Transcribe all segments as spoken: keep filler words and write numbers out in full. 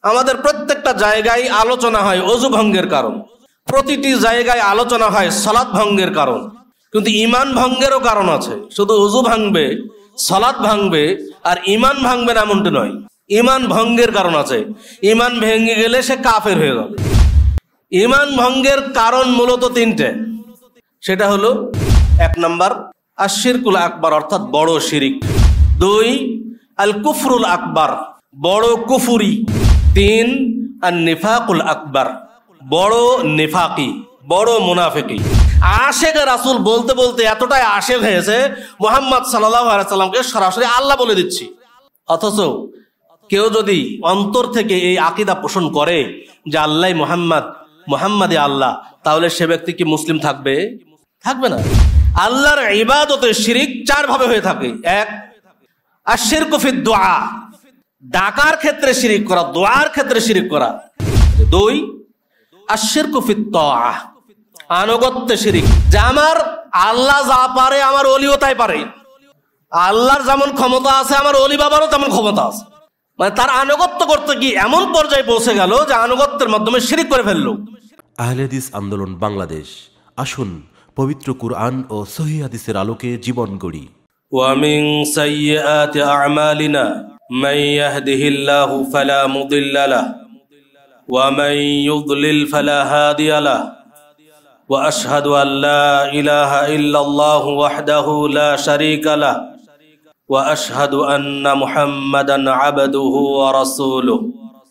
আমাদের প্রত্যেকটা জায়গায় আলোচনা হয় ওযু ভঙ্গের কারণ, প্রতিটি জায়গায় আলোচনা হয় সালাত ভঙ্গের কারণ, কিন্তু ঈমান ভঙ্গেরও কারণ আছে। শুধু ওযু ভাঙবে, সালাত ভাঙবে আর ঈমান ভাঙবে না এমনটি নয়, ঈমান ভঙ্গের কারণ আছে। ঈমান ভেঙে গেলে সে কাফের হয়ে গেল। ঈমান ভঙ্গের কারণ মূলত তিনটে। সেটা হলো এক নাম্বার আশিরকুল আকবার অর্থাৎ বড় শিরিক, দুই আল কুফরুল আকবার বড় কুফুরি, তিন আর নিফাকুল আকবার বড় নিফাকি, বড় মুনাফিকি। আশেক রাসূল বলতে বলতে এতটাই আশেক হয়েছে মুহাম্মদ সাল্লাল্লাহু আলাইহি সাল্লামকে সরাসরি আল্লাহ বলে দিচ্ছি। অথচ কেউ যদি অন্তর থেকে এই আকীদা পোষণ করে যে আল্লাহ মুহাম্মদ, মুহাম্মাদই আল্লাহ, তাহলে সে ব্যক্তি কি মুসলিম থাকবে? থাকবে না। আল্লাহর ইবাদতে শিরিক চার ভাবে হয়ে থাকে। এক, আশিরকু ফিদ দুআ, ডাকার ক্ষেত্রে শিরিক করা, দোয়ার ক্ষেত্রে শিরিক করা। দুই, আশিরকু ফিত তাআ, আনুগত্যে শিরিক, যে আমার আল্লাহ যা পারে আমার ওলিও তাই পারে, আল্লাহর যেমন ক্ষমতা আছে আমার ওলি বাবারও তেমন ক্ষমতা আছে, মানে তার আনুগত্য করতে গিয়ে এমন পর্যায়ে পৌঁছে গেল যে আনুগত্যের মাধ্যমে শিরিক করে ফেললো। আহলে হাদিস আন্দোলন বাংলাদেশ, আসুন পবিত্র কুরআন ও সহিহ হাদিসের আলোকে জীবন গড়ি। ওয়া মিন সাইয়্যাতি আ'মালিনা মান ইয়াহদিহিল্লাহু ফালা মুদিল্লা লাহু ওয়া মান ইউদ্লিল ফালা হাদিয়া লাহু ওয়া আশহাদু আল লা ইলাহা ইল্লাল্লাহু ওয়াহদাহু লা শারীকা লাহু ওয়া আশহাদু আন্না মুহাম্মাদান আবদুহু ওয়া রাসূলুহু।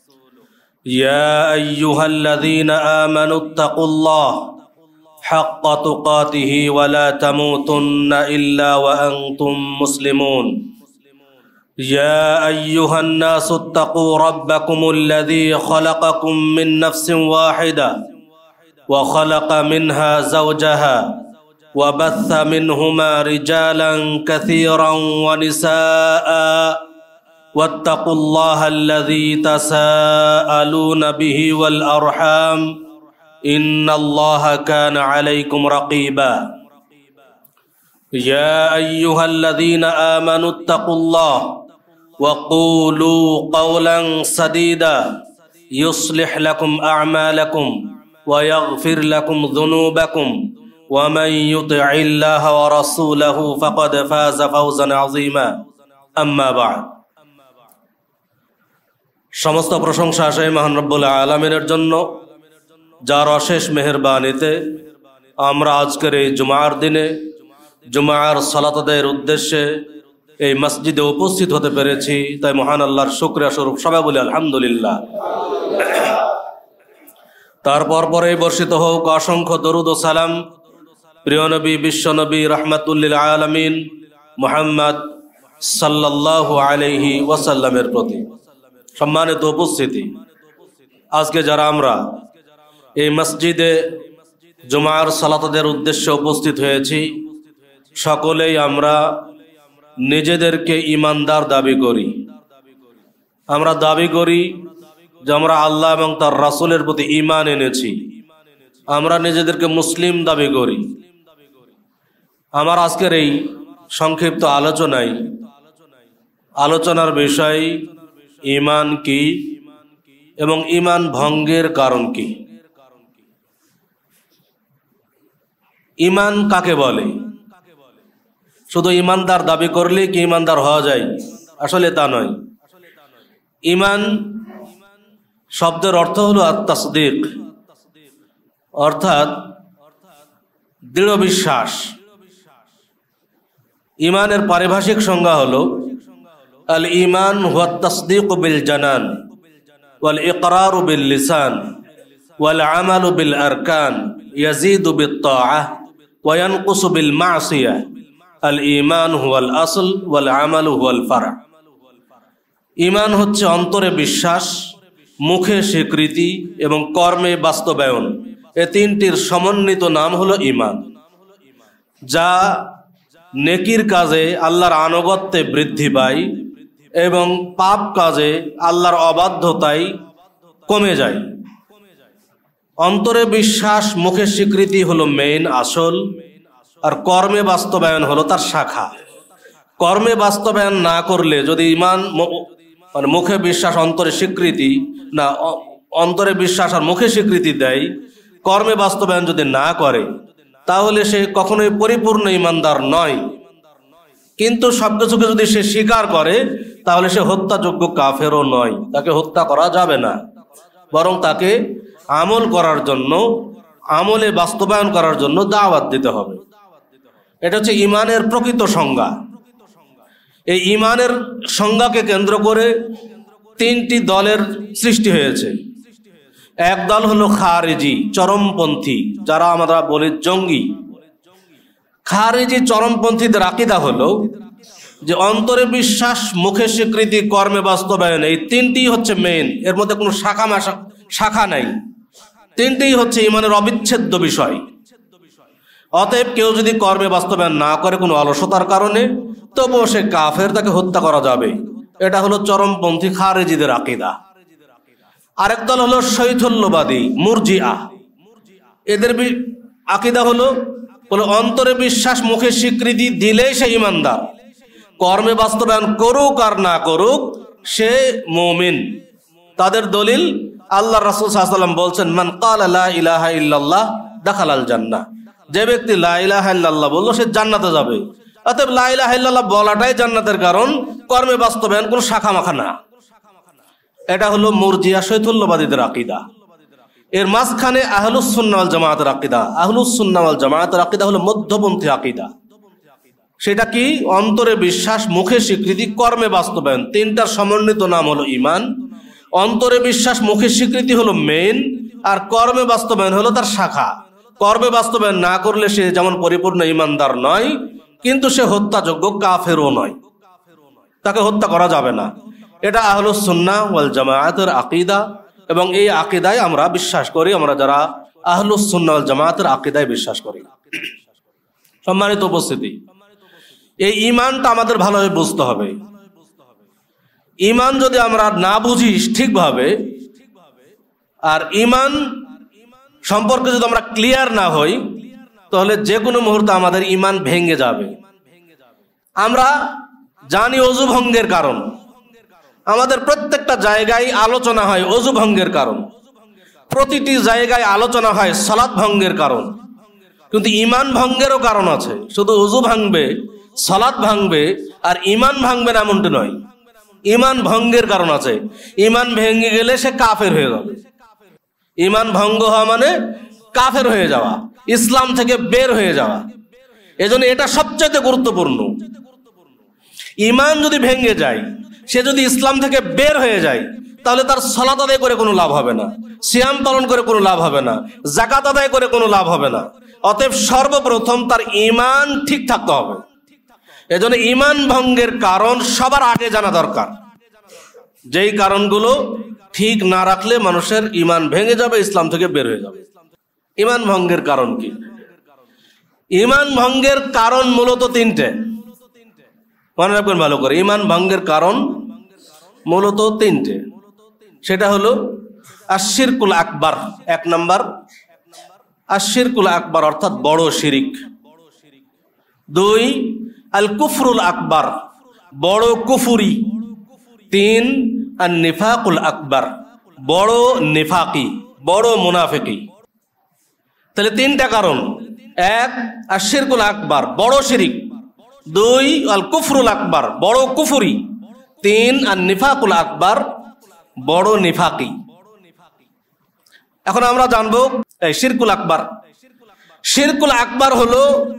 ইয়া আইয়ুহাল্লাযীনা আমানুত্তাকুল্লাহ حق تقاته ولا تموتن إلا وأنتم مسلمون. يا أيها الناس اتقوا ربكم الذي خلقكم من نفس واحدة وخلق منها زوجها وبث منهما رجالا كثيرا ونساء واتقوا الله الذي تساءلون به والأرحام إن الله كان عليكم رقيبا. يا أيها الذين آمنوا اتقوا الله وقولوا قولا سديدا يصلح لكم أعمالكم ويغفر لكم ذنوبكم ومن يطع الله ورسوله فقد فاز فوزا عظيما. أما بعد. সমস্ত প্রশংসা সেই মহান রব্বুল আলামিনের জন্য, যার অশেষ মেহেরবানিতে আমরা আজকের এই জুমার দিনে জুমার সালাত আদায়ের উদ্দেশ্যে এই মসজিদে উপস্থিত হতে পেরেছি, তাই মহান আল্লাহর শুকরিয়া স্বরূপ সবাই বলি আলহামদুলিল্লাহ। তারপর পরে বর্ষিত হোক অসংখ্য দরুদ ও সালাম প্রিয় নবী, বিশ্ব নবী, রাহমাতুল আলামিন মুহাম্মদ সাল্লাল্লাহু আলাইহি ওয়াসাল্লামের প্রতি। সম্মানিত উপস্থিতি, আজকে যারা আমরা এই মসজিদে জুমার সালাতের উদ্দেশ্যে উপস্থিত হয়েছি, সকলেই আমরা নিজেদেরকে ঈমানদার দাবি করি। আমরা দাবি করি যে আমরা আল্লাহ এবং তার রাসূলের প্রতি ঈমান এনেছি। আমরা নিজেদেরকে মুসলিম দাবি করি। আমার আজকের এই সংক্ষিপ্ত আলোচনায় আলোচনার বিষয় ঈমান কি এবং ঈমান ভঙ্গের কারণ কি। ঈমান কাকে বলে? শুধু ঈমানদার দাবি করলে কি ঈমানদার হওয়া যায়? আসলে তা নয়। ঈমান শব্দের অর্থ হলো আত-তাসদীক, অর্থাৎ দৃঢ় বিশ্বাস। ঈমানের পারিভাষিক সংজ্ঞা হলো আল ঈমান হুয়া আত-তাসদীকু বিল জানান ওয়াল ইকরারু বিল লিসান ওয়াল আমালু বিল আরকান ইয়াজিদু বিত তাআহ ওয়া ইয়ানকুসু বিল মাসিয়াহ। আল ঈমান হুয়াল আসল ওয়াল আমালু হুয়াল ফারআ। ঈমান হচ্ছে অন্তরে বিশ্বাস, মুখে স্বীকৃতি এবং কর্মে বাস্তবায়ন। এই তিনটির সমন্বিত নাম হলো ঈমান, যা নেকির কাজে আল্লাহর আনুগত্যে বৃদ্ধি পায় এবং পাপ কাজে আল্লাহর অবাধ্যতায় কমে যায়। অন্তরে বিশ্বাস, মুখে স্বীকৃতি হলো মেইন আসল, আর কর্মে বাস্তবায়ন হলো তার শাখা। কর্মে বাস্তবায়ন না করলে যদি ঈমান মানে মুখে বিশ্বাস অন্তরে স্বীকৃতি না, অন্তরে বিশ্বাস আর মুখে স্বীকৃতি দেয়, কর্মে বাস্তবায়ন যদি না করে তাহলে সে কখনোই পরিপূর্ণ ইমানদার নয়। কিন্তু সবকিছুকে যদি সে স্বীকার করে তাহলে সে হত্যাযোগ্য কাফেরও নয়, তাকে হত্যা করা যাবে না, বরং তাকে আমল করার জন্য, আমলে বাস্তবায়ন করার জন্য দাওয়াত দিতে হবে। এটা হচ্ছে ইমানের প্রকৃত সংজ্ঞা। এই ইমানের সংজ্ঞাকে কেন্দ্র করে তিনটি দলের সৃষ্টি হয়েছে। এক দল হলো খারেজি, চরমপন্থী, যারা আমরা বলি জঙ্গি। খারেজি চরমপন্থীদের আকীদা হলো যে অন্তরে বিশ্বাস, মুখে স্বীকৃতি, কর্মে বাস্তবায়ন, এই তিনটি হচ্ছে মেইন, এর মধ্যে কোনো শাখা মাশা শাখা নাই, তিনটেই হচ্ছে ইমানের অবিচ্ছেদ্য বিষয়। অতএব কেউ যদি কর্মে বাস্তবায়ন না করে কোনো অলসতার কারণে, তবুও সে কাফের, তাকে হত্যা করা যাবে। এটা হলো চরমপন্থী খারেজিদের আকীদা। আরেক দল হলো শৈথল্যবাদী, মুরজিআ। এদের আকীদা হলো বলে অন্তরে বিশ্বাস, মুখে স্বীকৃতি দিলেই সে ইমানদার, কর্মে বাস্তবায়ন করুক আর না করুক সে মুমিন। তাদের দলিল আল্লাহ রাসূল সাল্লাল্লাহু আলাইহি ওয়াসাল্লাম বলছেন, মান ক্বালা লা ইলাহা ইল্লাল্লাহ দাখালাল জান্নাহ। যে ব্যক্তি লা ইলাহা ইল্লাল্লাহ বলল সে জান্নাতে যাবে। অতএব লা ইলাহা ইল্লাল্লাহ বলাটাই জান্নাতের কারণ, কর্মে বাস্তবায়ন কোনো শাখা মাখা না। এটা হলো মুরজিয়া শৈথল্যবাদীদের আকীদা। এর মাঝখানে আহলুস সুন্নাহ ওয়াল জামাতের আকীদা। আহলুস সুন্নাহ ওয়াল জামাতের আকীদা হলো মধ্যপন্থী আকীদা। সেটা কি? অন্তরে বিশ্বাস, মুখে স্বীকৃতি, কর্মে বাস্তবায়ন, তিনটার সমন্বিত নাম হলো ঈমান। অন্তরে বিশ্বাস, মুখে স্বীকৃতি হলো মেইন, আর কর্মে বাস্তবায়ন হলো তার শাখা। কর্মে বাস্তবায়ন না করলে সে যেমন পরিপূর্ণ ঈমানদার নয়, কিন্তু সে হত্যাযোগ্য কাফেরও নয়, তাকে হত্যা করা যাবে না। এটা আহলুস সুন্নাহ ওয়াল জামাতের আকীদা, এবং এই আকীদায় আমরা বিশ্বাস করি, আমরা যারা আহলুস সুন্নাহ ওয়াল জামাতের আকীদায় বিশ্বাস করি। সম্মানিত উপস্থিতি, এই ঈমানটা আমাদের ভালোভাবে বুঝতে হবে। ঈমান যদি আমরা না বুঝি ঠিকভাবে, আর ঈমান সম্পর্কে যদি আমরা ক্লিয়ার না হই, তাহলে যে কোনো মুহূর্তে আমাদের ঈমান ভেঙে যাবে। আমরা জানি অজু ভঙ্গের কারণ, আমাদের প্রত্যেকটা জায়গায় আলোচনা হয় অজু ভঙ্গের কারণ, প্রতিটি জায়গায় আলোচনা হয় সালাত ভঙ্গের কারণ, কিন্তু ঈমান ভঙ্গেরও কারণ আছে। শুধু অজু ভাঙবে, সালাত ভাঙবে আর ঈমান ভাঙবে না এমনটি নয়, ঈমান ভঙ্গের কারণ আছে। ঈমান ভেঙে গেলে সে কাফের হয়ে যাবে। ঈমান ভঙ্গ হওয়া মানে কাফের হয়ে যাওয়া, ইসলাম থেকে বের হয়ে যাওয়া। এজন্য এটা সবচেয়ে গুরুত্বপূর্ণ। ঈমান যদি ভেঙে যায়, সে যদি ইসলাম থেকে বের হয়ে যায়, তাহলে তার সালাত আদায় করে কোনো লাভ হবে না, সিয়াম পালন করে কোনো লাভ হবে না, যাকাত আদায় করে কোনো লাভ হবে না। অতএব সর্বপ্রথম তার ঈমান ঠিক থাকতে হবে। এজন্য ঈমান ভঙ্গের কারণ সবার আগে জানা দরকার। যেই কারণগুলো ঠিক না রাখলে মানুষের ঈমান ভেঙে যাবে, ইসলাম থেকে বের হয়ে যাবে। ঈমান ভঙ্গের কারণ কি? ঈমান ভঙ্গের কারণ মূলত তিনটে, মনে রাখবেন ভালো করে। ঈমান ভঙ্গের কারণ মূলত তিনটে। সেটা হলো আশিরকুল আকবার, এক নাম্বার আশিরকুল আকবার অর্থাৎ বড় শিরিক। দুই, আল কুফরুল আকবার, বড় কুফুরি। তিন, আর নিফাকুল আকবার, বড় নিফাকি, বড় মুনাফিকি। তাহলে তিনটা কারণ। এক, আশিরকুল আকবার, বড় শিরিক। দুই, আল কুফরুল আকবার, বড় কুফুরি। তিন, আর নিফাকুল আকবার, বড় নিফাকি। এখন আমরা জানবো এই শিরকুল আকবার। শিরকুল আকবার হলো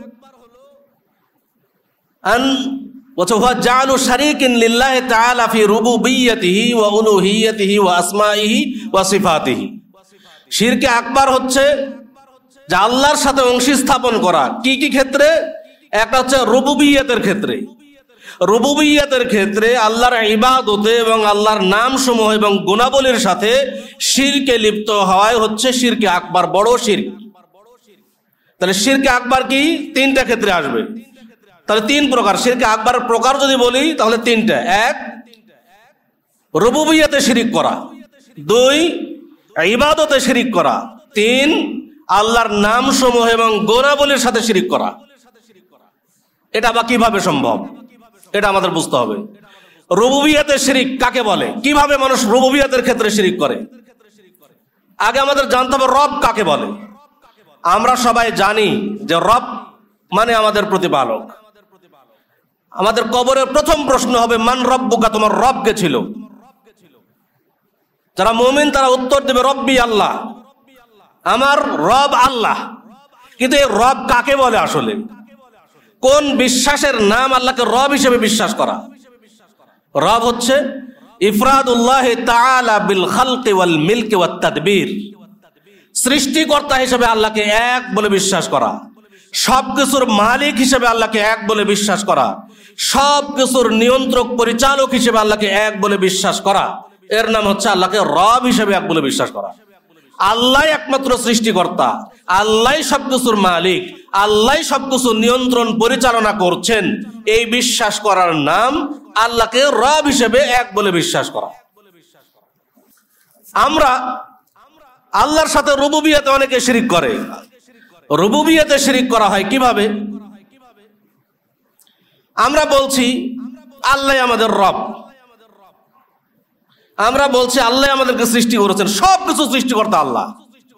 আন ওয়া জাআলু শারীকিন লিল্লাহি তাআলা ফি রুবুবিয়্যতিহি ওয়া উলুহিয়্যতিহি ওয়া আসমাইহি ওয়া সিফাতিহি। শিরকে আকবার হচ্ছে যে আল্লাহর সাথে অংশী স্থাপন করা। কি কি ক্ষেত্রে? একটা হচ্ছে রুবুবিয়্যতের ক্ষেত্রে। রুবুবিয়্যতের ক্ষেত্রে আল্লাহর ইবাদতে এবং আল্লাহর নাম সমূহ এবং গুণাবলীর সাথে শিরকে লিপ্ত হওয়াই হচ্ছে শিরকে আকবার, বড় শিরক। তাহলে শিরকে আকবার কি? তিনটা ক্ষেত্রে আসবে। তাহলে তিন প্রকার শিরকে আকবার প্রকার যদি বলি তাহলে তিনটা। এক, রুবুবিয়্যতে শিরিক করা। দুই, ইবাদতে শিরিক করা। তিন, আল্লাহর নাম সমূহ এবং গুণাবলীর সাথে শিরিক করা। এটা বা কিভাবে সম্ভব? এটা আমাদের বুঝতে হবে। রুবুবিয়াতে শিরিক কাকে বলে, কিভাবে মানুষ রুবুবিয়াতের ক্ষেত্রে শিরিক করে। আগে আমাদের জানতে হবে রব কাকে বলে। আমরা সবাই জানি যে রব মানে আমাদের প্রতিপালক। আমাদের কবরের প্রথম প্রশ্ন হবে মান রব্বুকা, তোমার রব কে ছিল। যারা মুমিন তারা উত্তর দেবে রব্বি আল্লাহ, আমার রব আল্লাহ। কিন্তু এই রব কাকে বলে, আসলে কোন বিশ্বাসের নাম আল্লাহকে রব হিসেবে বিশ্বাস করা। রব হচ্ছে ইফরাদুল্লাহ তাআলা বিল খালকি ওয়াল মিলকি ওয়াত তাদবীর, সৃষ্টিকর্তা হিসেবে আল্লাহকে এক বলে বিশ্বাস করা, সবকিছুর মালিক হিসেবে আল্লাহকে এক বলে বিশ্বাস করা, সবকিছুর নিয়ন্ত্রক পরিচালক হিসেবে আল্লাহকে এক বলে বিশ্বাস করা। এর নাম হচ্ছে আল্লাহকে রব হিসেবে এক বলে বিশ্বাস করা। আল্লাহ একমাত্র সৃষ্টিকর্তা, আল্লাহ সবকিছুর মালিক, আল্লাহ সবকিছু নিয়ন্ত্রণ পরিচালনা করছেন, এই বিশ্বাস করার নাম আল্লাহকে রব হিসেবে এক বলে বিশ্বাস করা। আমরা আল্লাহর সাথে রুবুবিয়াতে অনেকে শিরিক করে। রুবুবিয়াতে শিরিক করা হয় কিভাবে? আমরা বলছি আল্লাহ আমাদের রব, আমরা বলছি আল্লাহ আমাদেরকে সৃষ্টি করেছেন, সবকিছু সৃষ্টিকর্তা আল্লাহ।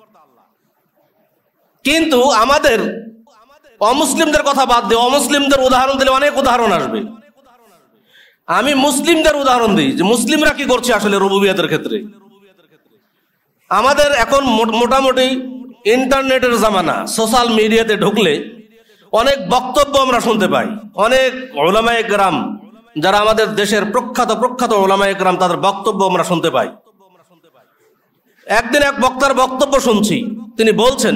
কিন্তু আমাদের অমুসলিমদের কথা বাদ দিয়ে অমুসলিমদের উদাহরণ দিলে অনেক উদাহরণ আসবে। আমি মুসলিমদের উদাহরণ দিই যে মুসলিমরা কি করছে আসলে রুবুবিয়াতের ক্ষেত্রে। আমাদের এখন মোটামুটি ইন্টারনেটের জামানা, সোশ্যাল মিডিয়াতে ঢুকলে অনেক বক্তব্য আমরা শুনতে পাই। অনেক উলামায়ে কেরাম, যারা আমাদের দেশের প্রখ্যাত প্রখ্যাত উলামায়ে কেরাম, তাদের বক্তব্য আমরা শুনতে পাই। একদিন এক বক্তার বক্তব্য শুনছি, তিনি বলছেন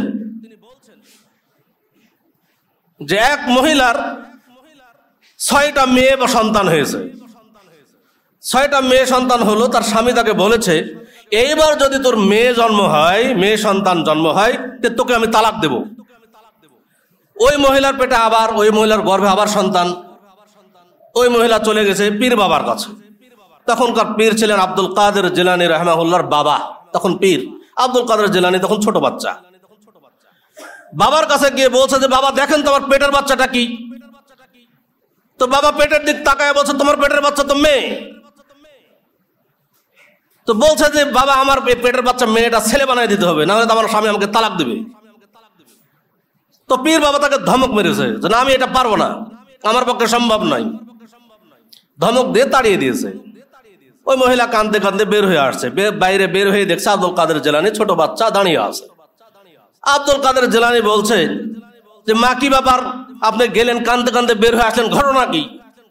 যে এক মহিলার ছয়টা মেয়ে বা সন্তান হয়েছে। ছয়টা মেয়ে সন্তান হলো, তার স্বামী তাকে বলেছে এইবার যদি তোর মেয়ে জন্ম হয়, মেয়ে সন্তান জন্ম হয়, তোকে আমি তালাক দেব। ওই মহিলার পেটে আবার, ওই মহিলার গর্ভে আবার সন্তান। ওই মহিলা চলে গেছে পীর বাবার কাছে। তখনকার পীর ছিলেন আব্দুল কাদের জিলানী রাহিমাহুল্লাহর বাবা, তখন পীর। আব্দুল কাদের জিলানী তখন ছোট বাচ্চা। বাবার কাছে গিয়ে বলছে যে বাবা দেখেন তোমার পেটের বাচ্চাটা কি। তো বাবা পেটের দিক তাকায় বলছে তোমার পেটের বাচ্চা তো মেয়ে। তো বলছে যে বাবা আমার পেটের বাচ্চা মেয়েটা ছেলে বানাই দিতে হবে, না হলে আমার স্বামী আমাকে তালাক দিবে। তো পীর বাবা তাকে ধমক মেরেছে যে না, আমি এটা পারবো না, আমার পক্ষে সম্ভব নয়। ধমক দিয়ে তাড়িয়ে দিয়েছে। ওই মহিলা কাঁদতে কাঁদতে বের হয়ে আসছে। বাইরে বের হয়ে দেখছে আব্দুল কাদের জিলানী ছোট বাচ্চা দাঁড়িয়ে আছে। আব্দুল কাদের জিলানী বলছে যে মা কি ব্যাপার, আপনি গেলেন কাঁদতে কাঁদতে বের হয়ে আসলেন, ঘটনা কি?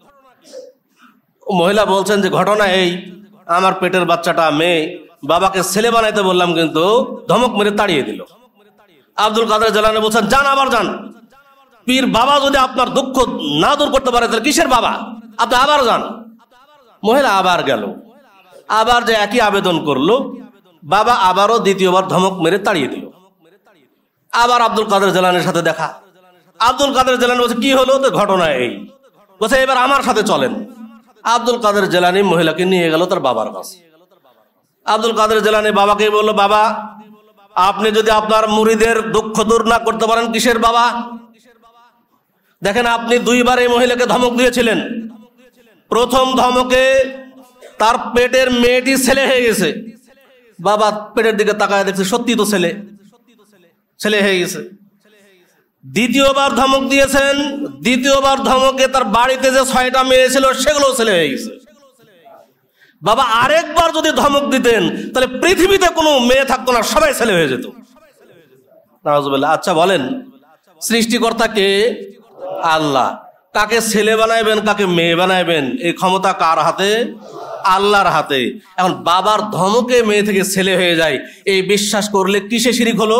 মহিলা বলছেন যে ঘটনা এই, আমার পেটের বাচ্চাটা মেয়ে, বাবাকে ছেলে বানাইতে বললাম কিন্তু ধমক মেরে তাড়িয়ে দিল। আব্দুল কাদের জিলানী বলছেন যান, আবার যান। পীর বাবা যদি আপনার দুঃখ না দূর করতে পারে তাহলে কিসের বাবা, আপনি আবার যান। মহিলা আবার গেল, আবার যে একই আবেদন করলো, বাবা আবারও দ্বিতীয়বার ধমক মেরে তাড়িয়ে দিল। আবার আব্দুল কাদের জিলানীর সাথে দেখা। আব্দুল কাদের জিলানী বলছে কি হলো? তো ঘটনা এই। বলছে এবার আমার সাথে চলেন। আব্দুল কাদের জিলানী মহিলাকে নিয়ে গেল তার বাবার কাছে। আব্দুল কাদের জিলানী বাবাকে বললো বাবা, আপনি যদি আপনার মুরিদের দুঃখ দূর না করতে পারেন কিসের বাবা? দেখেন আপনি দুইবার এই মহিলাকে ধমক দিয়েছিলেন। প্রথম ধমকে তার পেটের মেয়েটি ছেলে হয়ে গেছে। বাবা পেটের দিকে তাকায় দেখছে সত্যি তো ছেলে, ছেলে হয়ে গেছে। দ্বিতীয়বার ধমক দিয়েছেন, দ্বিতীয়বার ধমকে তার বাড়িতে যে ছয়টা মেয়ে ছিল সেগুলো ছেলে হয়ে গেছে। বাবা আরেকবার যদি ধমক দিতেন তাহলে পৃথিবীতে কোনো মেয়ে থাকতো না, সবাই ছেলে হয়ে যেত। নাউজুবিল্লাহ। আচ্ছা বলেন, সৃষ্টিকর্তা কে? আল্লাহ। কাকে ছেলে বানাইবেন কাকে মেয়ে বানাইবেন এই ক্ষমতা কার হাতে? আল্লাহর হাতে। এখন বাবার ধমকে মেয়ে থেকে ছেলে হয়ে যায়, এই বিশ্বাস করলে কিসে শিরিক হলো?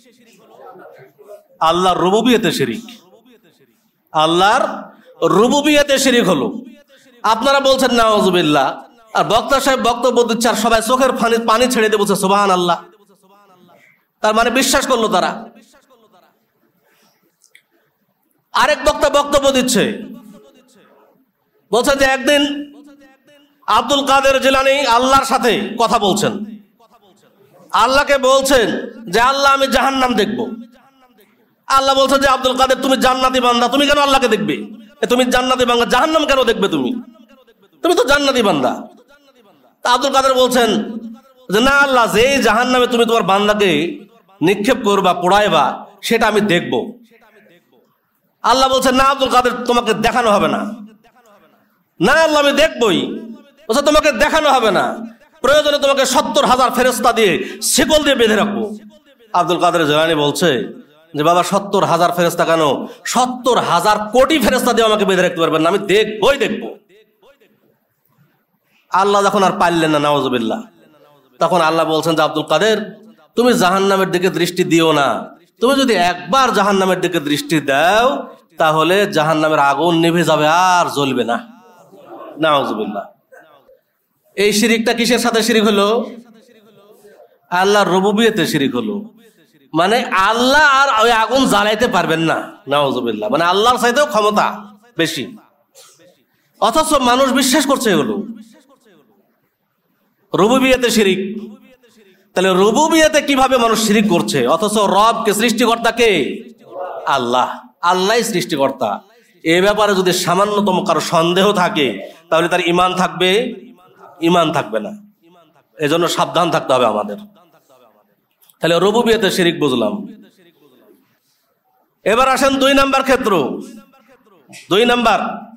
আল্লাহর রুবুবিয়তে শিরিক, আল্লাহর রুবুবিয়তে শিরিক হলো। আপনারা বলছেন নাউজুবিল্লাহ, আর বক্তা সাহেব বক্তব্য দিচ্ছে আর সবাই চোখের পানি পানি ছেড়ে দিয়ে বলছে সুবহানাল্লাহ। তার মানে বিশ্বাস করলো তারা। আরেক বক্তা বক্তব্য দিচ্ছে, বলছে যে একদিন আব্দুল কাদের জিলানী আল্লাহর সাথে কথা বলছেন, আল্লাহকে বলছেন যে আল্লাহ আমি জাহান্নাম দেখবো। আল্লাহ বলছে যে আব্দুল কাদের তুমি জান্নাতি বান্দা, তুমি কেন আল্লাহকে দেখবে? তুমি জান্নাতি বান্দা, জাহান্নাম কেন দেখবে তুমি? তুমি তো জান্নাতি বান্দা। তা আব্দুল কাদের বলছেন যে না আল্লাহ, যে জাহান্নামে তুমি তোমার বান্দাকে নিক্ষেপ করবা, পোড়াইবা, সেটা আমি দেখব। আল্লাহ বলছেন না আব্দুল কাদের, তোমাকে দেখানো হবে না। না আল্লাহ, আমি দেখবই। বলছে তোমাকে দেখানো হবে না, প্রয়োজনে তোমাকে সত্তর হাজার ফেরেস্তা দিয়ে শিকল দিয়ে বেঁধে রাখবো। আব্দুল কাদের জিলানী বলছে যে বাবা, সত্তর হাজার ফেরেস্তা কেন, সত্তর হাজার কোটি ফেরেস্তা দিয়ে আমাকে বেঁধে রাখতে পারবেন না, আমি দেখবই দেখবো। আল্লাহ যখন আর পারলেন না, নাউজুবিল্লাহ, তখন আল্লাহ বলছেন যে আব্দুল কাদের, তুমি জাহান্নামের দিকে দৃষ্টি দিও না। তুমি যদি একবার জাহান্নামের দিকে দৃষ্টি দাও, তাহলে জাহান্নামের আগুন নিভে যাবে, আর জ্বলবে না। নাউজুবিল্লাহ। এই শিরিকটা কিসের সাথে শিরিক হলো? আল্লাহর রুবুবিয়তে শিরিক হলো। মানে আল্লাহ আর ওই আগুন জ্বালাইতে পারবেন না। নাউজুবিল্লাহ। মানে আল্লাহর চাইতেও ক্ষমতা বেশি, অথচ মানুষ বিশ্বাস করছে এগুলো। রুবুবিয়তে শিরিক। তাহলে রুবুবিয়তে কিভাবে মানুষ শিরিক করছে, অথচ রবকে, সৃষ্টিকর্তাকে আল্লাহ, আল্লাহই সৃষ্টিকর্তা। এ ব্যাপারে যদি সামান্যতম কারো সন্দেহ থাকে, তাহলে তার ঈমান থাকবে? ঈমান থাকবে না। এজন্য সাবধান থাকতে হবে আমাদের। তাহলে রুবুবিয়তে শিরিক বুঝলাম। এবার আসেন দুই নাম্বার ক্ষেত্র। দুই নাম্বার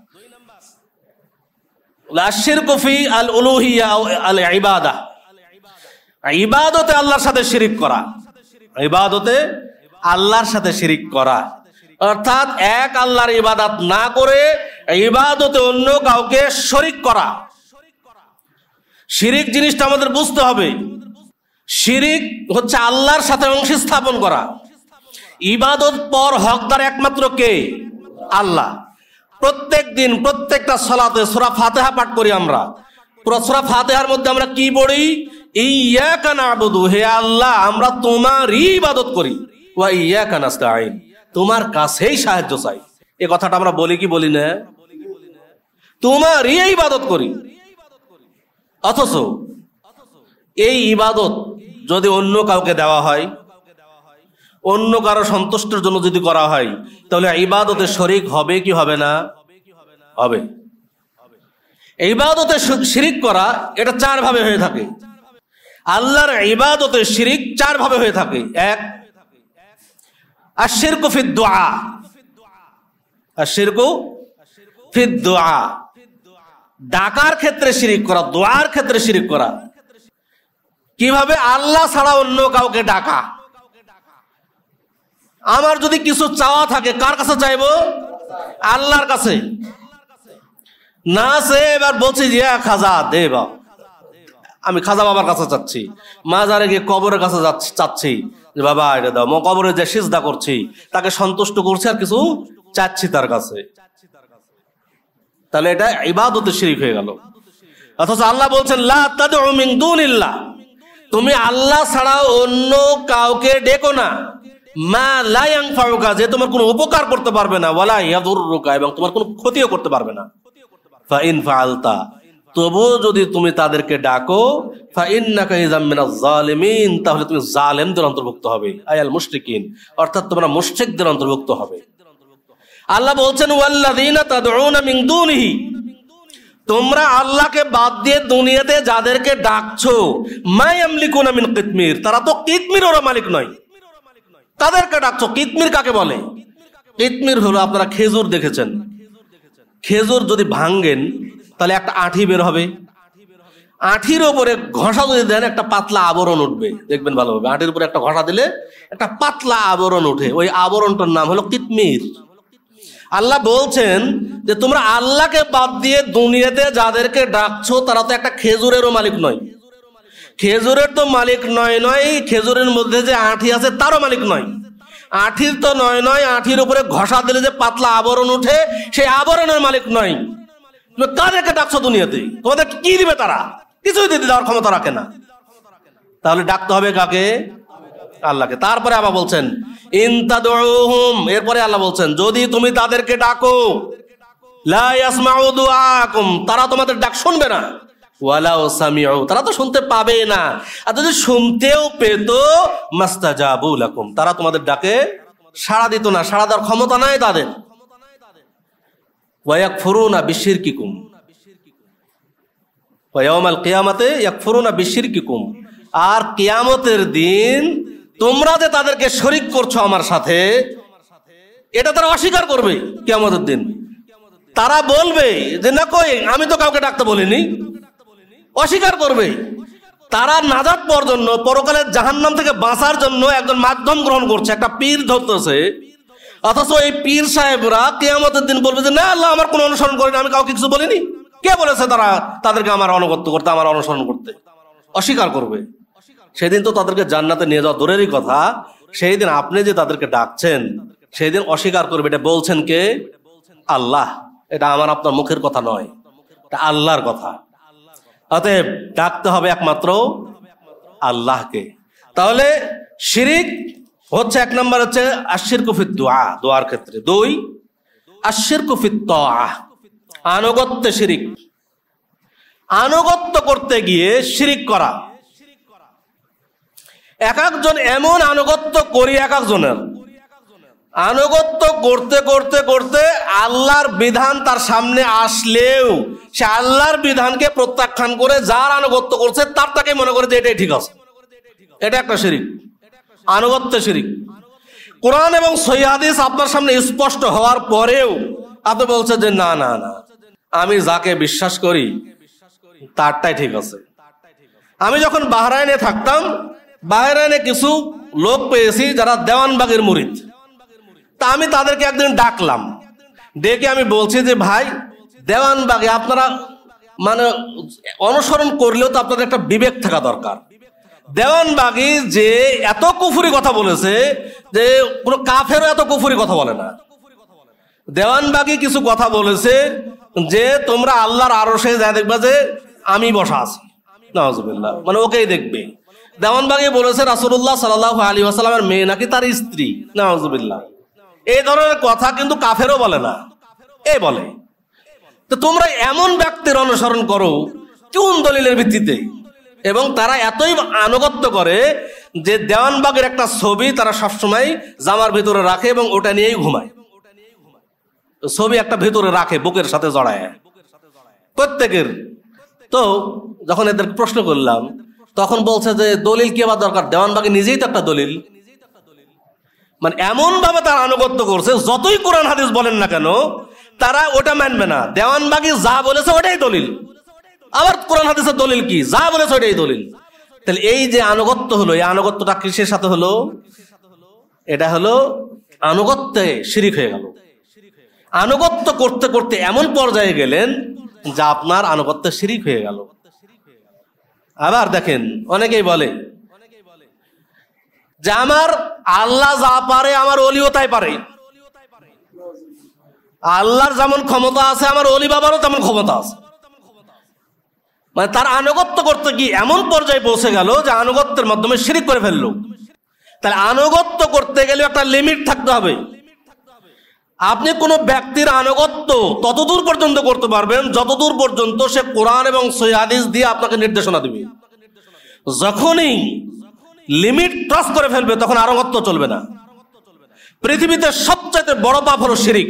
আশ-শিরকু ফি আল-উলুহিয়্যা আল ইবাদা। ইবাদতে আল্লাহর সাথে শিরিক করা। ইবাদতে আল্লাহর সাথে শিরিক করা অর্থাৎ এক আল্লাহর ইবাদত না করে ইবাদতে অন্য কাউকে শরীক করা। শিরিক জিনিসটা আমাদের বুঝতে হবে। শিরিক হচ্ছে আল্লাহর সাথে অংশ স্থাপন করা। ইবাদত পর হকদার একমাত্র কে? আল্লাহ। প্রত্যেক দিন প্রত্যেকটা সালাতে সূরা ফাতিহা পাঠ করি আমরা। সূরা ফাতিহার মধ্যে আমরা কি পড়ি? ইয়্যাকা না'বুদু, হে আল্লাহ আমরা তোমারই ইবাদত করি, ওয়া ইয়্যাকা নাস্তাঈন, তোমার কাছেই সাহায্য চাই। এই কথাটা আমরা বলি কি বলি না? তোমারই ইবাদত করি। অথচ এই ইবাদত যদি অন্য কাউকে দেওয়া হয়, অন্য কারো সন্তুষ্টির জন্য যদি করা হয়, তাহলে ইবাদতে শরীক হবে কি হবে না? হবে। ইবাদতে শিরিক করা এটা চার ভাবে হয়ে থাকে। আল্লাহর ইবাদতে শিরিক চার ভাবে হয়ে থাকে। এক, আশ-শিরকু ফিদ দুআ। আশ-শিরকু ফিদ দুআ, ডাকার ক্ষেত্রে শিরিক করা, দোয়ার ক্ষেত্রে শিরিক করা। কিভাবে? আল্লাহ ছাড়া অন্য কাউকে ডাকা। আমার যদি কিছু চাওয়া থাকে, কার কাছে চাইবো? আল্লাহর কাছে। না সে এবার বলছি যে খাজা দে বাবা, আমি খাজা বাবার কাছে চাচ্ছি, মাজারে গিয়ে কবরের কাছে চাচ্ছি যে বাবা এটা দাও, মো কবরে যে সিজদা করছি তাকে সন্তুষ্ট করছি আর কিছু চাচ্ছি তার কাছে, তাহলে এটা ইবাদতে শিরিক হয়ে গেল। অথচ আল্লাহ বলছেন লা তাদউ মিন দুনিল্লাহ, তুমি আল্লাহ ছাড়া অন্য কাউকে ডেকো না। মা লা ইয়ানফাউকা, যে তোমার কোনো উপকার করতে পারবে না, ওয়ালা ইয়াদুররুকা, এবং তোমার কোনো ক্ষতিও করতে পারবে না। ফা ইন ফাআলতা, তবু যদি তুমি তাদেরকে ডাকো, ফা ইন্নাকা ইযাম মিনাজ জালিমিন, তাহলে তুমি জালেমদের অন্তর্ভুক্ত হবে, আয়াল মুশরিকিন, অর্থাৎ তোমরা মুশরিকদের অন্তর্ভুক্ত হবে। আল্লাহ বলছেন ওয়াল্লাযীনা তাদউনা মিন দুনিহি, তোমরা আল্লাহকে বাদ দিয়ে দুনিয়াতে যাদেরকে ডাকছো, মা ইয়ামলিকুনা মিন কিতমির, তারা তো কিতমিরেরও মালিক নয়। তাদেরকে ডাকছো। কিতমির কাকে বলে? কিতমির হলো, আপনারা খেজুর দেখেছেন, খেজুর যদি ভাঙ্গেন তাহলে একটা আঠি বের হবে, আঠির উপরে ঘষা যদি দেন একটা পাতলা আবরণ উঠবে, দেখবেন ভালোভাবে, আঠির উপরে একটা ঘষা দিলে একটা পাতলা আবরণ উঠে, ওই আবরণটার নাম হলো কিতমির। আল্লাহ বলছেন যে তোমরা আল্লাহকে বাদ দিয়ে দুনিয়াতে যাদেরকে ডাকছো তারা তো একটা খেজুরেরও মালিক নয়। খেজুরের তো মালিক নয় নয় খেজুরের মধ্যে যে আঠি আছে তারও মালিক নয়। আঠির তো নয় নয় আঠির উপরে ঘষা দিলে যে পাতলা আবরণ উঠে সেই আবরণের মালিক নয়। তুমি কাদেরকে ডাকছো দুনিয়াতে? তোমাদের কি দিবে তারা? কিছুই দিতে দেওয়ার ক্ষমতা রাখে না। তাহলে ডাকতে হবে কাকে? আল্লাহকে। তারপরে আবার বলছেন ইন তাদউহুম, এরপরে আল্লাহ বলছেন যদি তুমি তাদেরকে ডাকো, লা ইয়াসমাউ দুআকুম, তারা তোমাদের ডাক শুনবে না, ওয়ালাউ সামিউ, তারা তো শুনতে পাবে না, আর যদি শুনতেও পেত মাস্তাজাবু লাকুম, তারা তোমাদের ডাকে সাড়া দিত না, সাড়া দেওয়ার ক্ষমতা নাই তাদের। ওয়া ইয়াকফুরুনা বিশিরকিকুম, ওয়া ইয়াউমাল কিয়ামাতে ইয়াকফুরুনা বিশিরকিকুম, আর কিয়ামতের দিন তোমরা যে তাদেরকে শরীক করছো আমার সাথে, এটা তারা অস্বীকার করবে। কিয়ামতের দিন তারা বলবে যে না, কই আমি তো কাউকে ডাকতে বলিনি, অস্বীকার করবে। তারা নাজাত পাওয়ার জন্য, পরকালের জাহান্নাম থেকে বাঁচার জন্য একজন মাধ্যম গ্রহণ করছে, একটা পীর ধরতেছে। অথচ এই পীর সাহেবরা কিয়ামতের দিন বলবে যে না, আল্লাহ আমার কোনো অনুসরণ করেনি, আমি কাউকে কিছু বলিনি। কে বলেছে তারা তাদেরকে আমার অনুগত্য করতে, আমার অনুসরণ করতে? অস্বীকার করবে। সেদিন তো তাদেরকে জান্নাতে নিয়ে যাওয়া দূরেরই কথা, সেই দিন আপনি যে তাদেরকে ডাকছেন সেই দিন অস্বীকার করবে। এটা বলছেন কে? আল্লাহ। এটা আমার আপনার মুখের কথা নয়, এটা আল্লাহর কথা। অতএব ডাকতে হবে একমাত্র আল্লাহকে। তাহলে শিরিক হচ্ছে এক নম্বর হচ্ছে আশিরকু ফিদ দুআ, দোয়ার ক্ষেত্রে। দুই, আশিরকু ফিত তাআ, আনুগত্য শিরিক। আনুগত্য করতে গিয়ে শিরিক করা। এক একজন এমন আনুগত্য করি, এক একজনের আনুগত্য করতে করতে করতে আল্লাহর বিধান তার সামনে আসলেও সে আল্লাহর বিধানকে প্রত্যাখ্যান করে যার আনুগত্য করছে তার তাকে মনে করে যে এটাই ঠিক আছে। এটা একটা শিরিক, আনুগত্য শিরিক। কোরআন এবং সহিহ হাদিস আপনার সামনে স্পষ্ট হওয়ার পরেও আপনি বলছেন যে না না না, আমি যাকে বিশ্বাস করি তারটাই ঠিক আছে। আমি যখন বাহরাইনে থাকতাম, বাহরাইনে কিছু লোক পেয়েছি যারা দেওয়ানবাগের মুরিদ। তা আমি তাদেরকে একদিন ডাকলাম, ডেকে আমি বলছি যে ভাই, দেওয়ানবাগে আপনারা মানে অনুসরণ করলেও তো আপনাদের একটা বিবেক থাকা দরকার। দেওয়ানবাগি যে এত কুফুরি কথা বলেছে যে কোনো কাফেরও এত কুফুরি কথা বলে না। দেওয়ানবাগি কিছু কথা বলেছে যে তোমরা আল্লাহর আরশে যা দেখবা যে আমি বসা আছি, নাউজুবিল্লাহ, মানে ওকেই দেখবে। দেওয়ানবাগি বলেছে রাসূলুল্লাহ সাল্লাল্লাহু আলাইহি ওয়াসাল্লামের মেয়ে নাকি তার স্ত্রী, নাউজুবিল্লাহ। এই ধরনের কথা কিন্তু কাফেরও বলে না, এ বলে। তো তোমরা এমন ব্যক্তির অনুসরণ করো কোন দলিলের ভিত্তিতে? এবং তারা এতই আনুগত্য করে যে দেওয়ানবাগের একটা ছবি তারা সবসময় জামার ভিতরে রাখে এবং ওটা নিয়েই ঘুমায়। ছবি একটা ভিতরে রাখে বুকের সাথে জড়ায় প্রত্যেকের। তো যখন এদের প্রশ্ন করলাম তখন বলছে যে দলিল কি আবার দরকার, দেওয়ানবাগি নিজেই তো একটা দলিল। মানে এমন ভাবে তারা আনুগত্য করছে, যতই কোরআন হাদিস বলেন না কেন তারা ওটা মানবে না। দেওয়ানবাগি যা বলেছে ওটাই দলিল। আবার কোরআন হাদিসের দলিল কি? যা বলেছে ওটাই দলিল। তাহলে এই যে আনুগত্য হলো, এই আনুগত্যটা কিসের সাথে হলো? এটা হলো আনুগত্যে শিরিক হয়ে গেল। আনুগত্য করতে করতে এমন পর্যায়ে গেলেন যা আপনার আনুগত্যে শিরিক হয়ে গেল। আবার দেখেন, অনেকেই বলে যে আমার আল্লাহ যা পারে আমার ওলিও তাই পারে। আল্লাহর যেমন ক্ষমতা আছে আমার ওলি বাবারও তেমন ক্ষমতা আছে। মানে তার আনুগত্য করতে গিয়ে এমন পর্যায়ে পৌঁছে গেল যে আনুগত্যের মাধ্যমে শিরিক করে ফেললো। তাহলে আনুগত্য করতে গেলে একটা লিমিট থাকতে হবে। আপনি কোনো ব্যক্তির আনুগত্য ততদূর পর্যন্ত করতে পারবেন যতদূর পর্যন্ত সে কোরআন এবং সহিহ হাদিস দিয়ে আপনাকে নির্দেশনা দিবে। যখনই লিমিট ক্রস করে ফেলবে তখন আনুগত্য চলবে না। পৃথিবীতে সবচেয়ে বড় পাপ হলো শিরিক।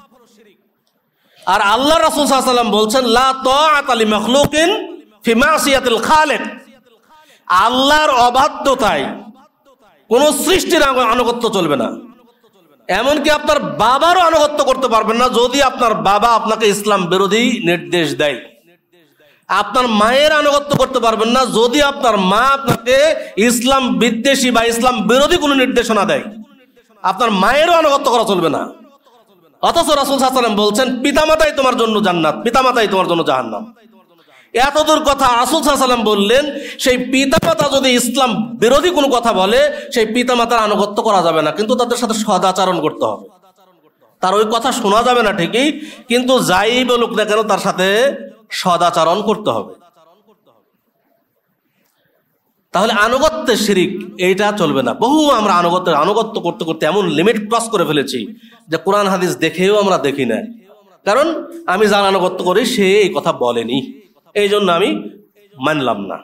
আর আল্লাহ রাসূল সাল্লাল্লাহু আলাইহি ওয়াসাল্লাম বলছেন লা তাআতা লি মাখলুকিন ফি মাসিয়াতিল খালিক। আল্লাহর অবাধ্যতায় কোন সৃষ্টির আনুগত্য চলবে না। এমনকি আপনার বাবারও আনুগত্য করতে পারবেন না যদি আপনার বাবা আপনাকে ইসলাম বিরোধী নির্দেশ দেয়। আপনার মায়ের আনুগত্য করতে পারবেন না যদি আপনার মা আপনাকে ইসলাম বিদ্বেষী বা ইসলাম বিরোধী কোনো নির্দেশনা দেয়। আপনার মায়েরও আনুগত্য করা চলবে না। অথচ রাসূল সাল্লাল্লাহু আলাইহি ওয়াসাল্লাম বলছেন পিতামাতাই তোমার জন্য জান্নাত, পিতামাতাই তোমার জন্য জাহান্নাম। এতদূর কথা রাসূল সাল্লাল্লাহু আলাইহি ওয়াসাল্লাম বললেন, সেই পিতামাতা যদি ইসলাম বিরোধী কোনো কথা বলে সেই পিতামাতার আনুগত্য করা যাবে না, কিন্তু তাদের সাথে সদাচরণ করতে হবে। তার ওই কথা শোনা যাবে না ঠিকই, কিন্তু যাই বলুক না কেন তার সাথে সদাচরণ করতে হবে। তাহলে আনুগত্যের শিরিক এইটা চলবে না। বহু আমরা আনুগত্যের আনুগত্য করতে করতে এমন লিমিট ক্রস করে ফেলেছি যে কোরআন হাদিস দেখেও আমরা দেখি না। কারণ আমি যার আনুগত্য করি সে এই কথা বলেনি, এই জন্য আমি মানলাম না।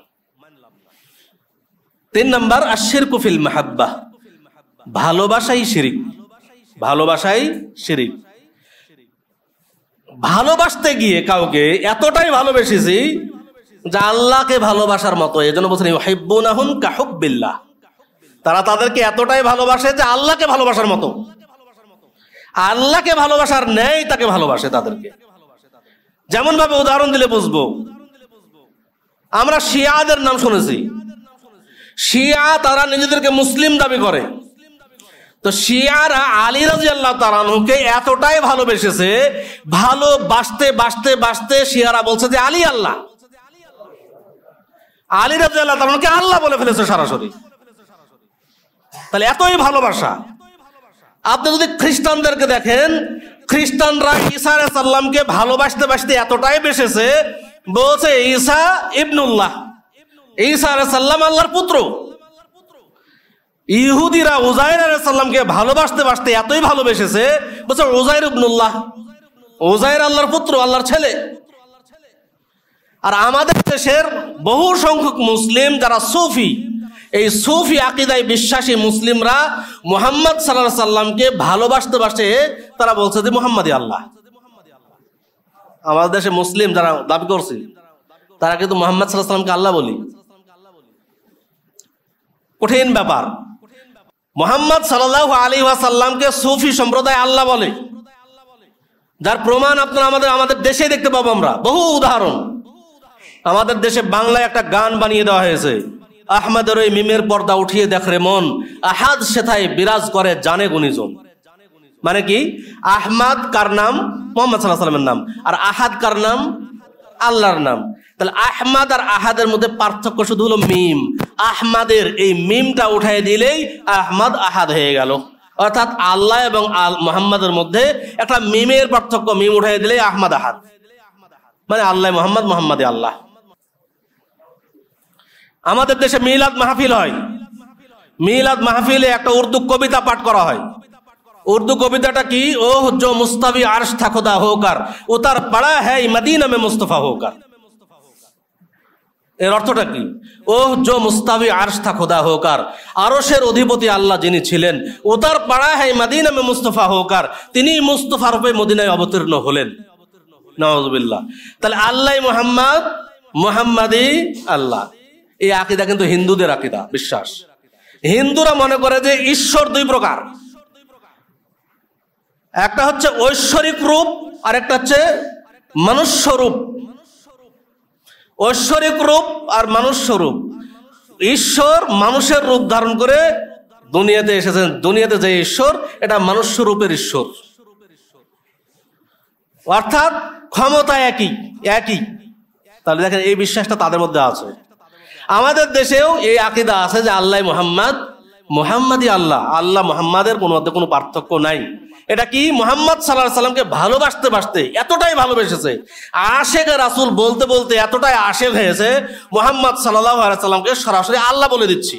তিন নাম্বার আশিরকু ফিল মাহাব্বাহ, ভালোবাসাই শিরিক। ভালোবাসাই শিরিক। ভালোবাসতে গিয়ে কাউকে এতটাই ভালোবেসেছি যা আল্লাহকে ভালোবাসার মতো। এই জন্য বলছেন ইউহিব্বুনাহুম কাহুব্বিল্লাহ, তারা তাদেরকে এতটাই ভালোবাসে যে আল্লাহকে ভালোবাসার মতো, আল্লাহকে ভালোবাসার ন্যায় তাকে ভালোবাসে তাদেরকে। যেমন ভাবে উদাহরণ দিলে বুঝবো, আমরা শিয়াদের নাম শুনেছি। শিয়া তারা নিজেদেরকে মুসলিম দাবি করে, তো শিয়ারা আলী রাদিয়াল্লাহু তাআলা আনহুকে এতটাই ভালোবেসেছে, ভালোবাসতে বাসতে বাসতে শিয়ারা বলছে যে আলী আল্লাহ, আলী রাদিয়াল্লাহু তাআলা আনহুকে আল্লাহ বলে ফেলেছে সরাসরি। তাহলে এতই ভালোবাসা। আপনি যদি খ্রিস্টানদেরকে দেখেন, খ্রিস্টানরা ঈসা আলাইহিস সালামকে ভালোবাসতে বাসতে এতটাই বেসেছে, বলছে ঈসা ইবনুল্লাহ, ঈসা আলাইহিস সালাম আল্লাহর পুত্র। ইহুদিরা উজাইর আলাইহিস সালামকে ভালোবাসতে বাসতে এতই ভালোবেসেছে, বলছে উজাইর ইবনুল্লাহ, উজাইর আল্লাহর পুত্র, আল্লাহর ছেলে। আর আমাদের দেশের বহু সংখ্যক মুসলিম যারা সুফি, এই সুফি আকীদায় বিশ্বাসী মুসলিমরা মুহাম্মদ সাল্লাল্লাহু আলাইহি সাল্লামকে ভালোবাসতে বাসতে তারা বলছে যে মুহাম্মাদই আল্লাহ। আমাদের দেশে মুসলিম যারা দাবি করছে তারা কিন্তু মুহাম্মদ সাল্লাল্লাহু আলাইহি সাল্লামকে আল্লাহ বলি। কঠিন ব্যাপার। মুহাম্মদ সাল্লাল্লাহু আলাইহি ওয়াসাল্লামকে সুফি সম্প্রদায় আল্লাহ বলে, যার প্রমাণ আপনারা আমাদের আমাদের দেশে দেখতে পাবো আমরা বহু উদাহরণ। আমাদের দেশে বাংলায় একটা গান বানিয়ে দেওয়া হয়েছে, আহমদের ওই মিমের পর্দা উঠিয়ে দেখ রে মন, আহাদ সেথায় বিরাজ করে জানে গুণীজন। মানে কি, আহমদ কার নাম? মুহাম্মদ সাল্লাল্লাহু আলাইহি ওয়াসাল্লামের নাম। আর আহাদ কার নাম? আল্লাহর নাম। তাহলে আহমদ আর আহাদের মধ্যে পার্থক্য শুধু হলো মিম। আহমদের এই মিমটা উঠাই দিলেই আহমদ আহাদ হয়ে গেল, অর্থাৎ আল্লাহ এবং মুহাম্মাদের মধ্যে একটা মিমের পার্থক্য, মিম উঠাই দিলেই আহমদ আহাদ, মানে আল্লাহ মুহাম্মদ, মুহাম্মাদে আল্লাহ। আমাদের দেশে মিলাদ মাহফিল হয়, মিলাদ মাহফিলে একটা উর্দু কবিতা পাঠ করা হয়। উর্দু কবিতাটা কি? ওহ জো মুস্তাফি আরশ থা খুদা হোকার, উতার পড়া হ্যায় মদিনা মে মুস্তাফা হোকার। এর অর্থটা কি? ওহ জো মুস্তাফি আরশ থা খুদা হোকার, আরশের অধিপতি আল্লাহ যিনি ছিলেন, উতার পড়া হ্যায় মদিনা মে মুস্তাফা হোকার, তিনি মুস্তাফা রূপে মদিনায় অবতীর্ণ হলেন। নাউযুবিল্লাহ। তাহলে আল্লাহ মুহাম্মদ, মুহাম্মাদি আল্লাহ। এই আকীদা কিন্তু হিন্দুদের আকীদা, বিশ্বাস। হিন্দুরা মনে করে যে ঈশ্বর দুই প্রকার, একটা হচ্ছে ঐশ্বরিক রূপ আর একটা হচ্ছে মনুষ্য রূপ। ঐশ্বরিক রূপ আর মনুষ্য রূপ। ঈশ্বর মানুষের রূপ ধারণ করে দুনিয়াতে এসেছেন, দুনিয়াতে যে ঈশ্বর এটা মনুষ্য রূপের ঈশ্বর, অর্থাৎ ক্ষমতা একই একই। তাহলে দেখেন এই বিশ্বাসটা তাদের মধ্যে আছে। আমাদের দেশেও এই আকীদা আছে যে আল্লাহ মুহাম্মদ, মুহাম্মাদি আল্লাহ, আল্লাহ মুহাম্মাদের কোনো মধ্যে কোনো পার্থক্য নাই। এটা কি? মুহাম্মদ সাল্লাল্লাহু আলাইহি সাল্লামকে ভালোবাসতে বাসতে এতটাই ভালোবেসেছে, আশেকে রাসূল বলতে বলতে এতটাই আশেক হয়েছে, মুহাম্মদ সাল্লাল্লাহু আলাইহি সাল্লামকে সরাসরি আল্লাহ বলে দিচ্ছি।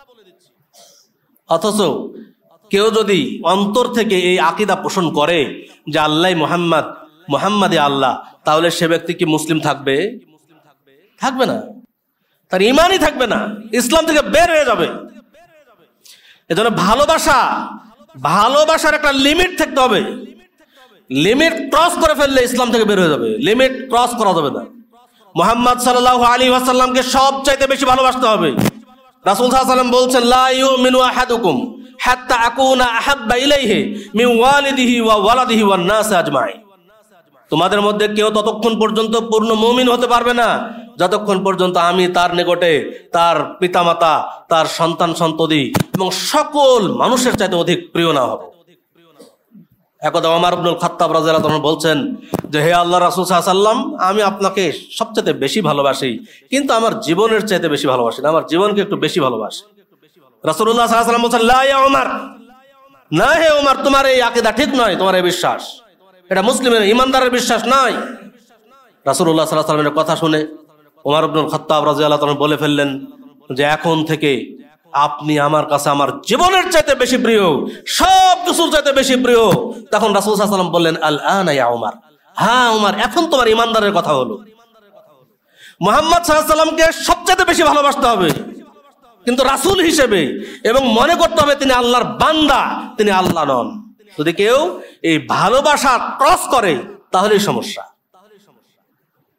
অথচ কেউ যদি অন্তর থেকে এই আকীদা পোষণ করে যে আল্লাহ মুহাম্মদ, মুহাম্মাদি আল্লাহ, তাহলে সে ব্যক্তি কি মুসলিম থাকবে? থাকবে না, তার ঈমানই থাকবে না, ইসলাম থেকে বের হয়ে যাবে। এজন্য ভালোবাসা, ভালোবাসার একটা লিমিট থাকতে হবে। লিমিট ক্রস করে ফেললে ইসলাম থেকে বের হয়ে যাবে, লিমিট ক্রস করা যাবে না। মুহাম্মদ সাল্লাল্লাহু আলাইহি ওয়াসাল্লামকে সবচাইতে বেশি ভালোবাসতে হবে। রাসূল সাল্লাল্লাহু আলাইহি ওয়াসাল্লাম বলছেন, লা ইউমিনু আহাদুকুম হাত্তা আকুনা আহাব্বা ইলাইহি মিন ওয়ালিদিহি ওয়া ওয়ালাদিহি ওয়ান নাস আজমাইন। তোমাদের মধ্যে কেউ ততক্ষণ পর্যন্ত পূর্ণ মুমিন হতে পারবে না যতক্ষণ পর্যন্ত আমি তার নিকটে তার পিতামাতা, তার সন্তান সন্ততি এবং সকল মানুষের চাইতে অধিক প্রিয় না হব। একদা ওমর ইবনুল খাত্তাব রাদিয়াল্লাহু আনহু বলছেন যে, হে আল্লাহর রাসূল সাল্লাল্লাহু আলাইহি ওয়াসাল্লাম, আমি আপনাকে সবচেয়ে বেশি ভালোবাসি, কিন্তু আমার জীবনের চাইতে বেশি ভালোবাসি না, আমার জীবনকে একটু বেশি ভালোবাসি। রাসূলুল্লাহ সাল্লাল্লাহু আলাইহি ওয়াসাল্লাম বলছেন, লা ইয়া ওমর, না হে ওমর, তোমার এই আকীদা ঠিক নয়, তোমার এই বিশ্বাস, এটা মুসলিমের ইমানদারের বিশ্বাস নয়। রাসূলুল্লাহ সাল্লাল্লাহু আলাইহি ওয়াসাল্লামের কথা শুনে ওমর ইবনুল খাত্তাব রাদিয়াল্লাহু আনহু বলে ফেললেন যে, এখন থেকে আপনি আমার কাছে আমার জীবনের চাইতে বেশি প্রিয়, সব কিছুর চাইতে বেশি প্রিয়। তখন রাসূল সাল্লাল্লাহু আলাইহি ওয়াসাল্লাম বললেন, আল আনা ইয়া ওমর, হ্যাঁ ওমর, এখন তোমার ইমানদারের কথা হলো। মুহাম্মদ সাল্লাল্লাহু আলাইহি ওয়াসাল্লামকে সবচেয়ে বেশি ভালোবাসতে হবে, কিন্তু রাসূল হিসেবে, এবং মনে করতে হবে তিনি আল্লাহর বান্দা, তিনি আল্লাহ নন। যদি কেউ এই ভালোবাসা ক্রস করে তাহলেই সমস্যা।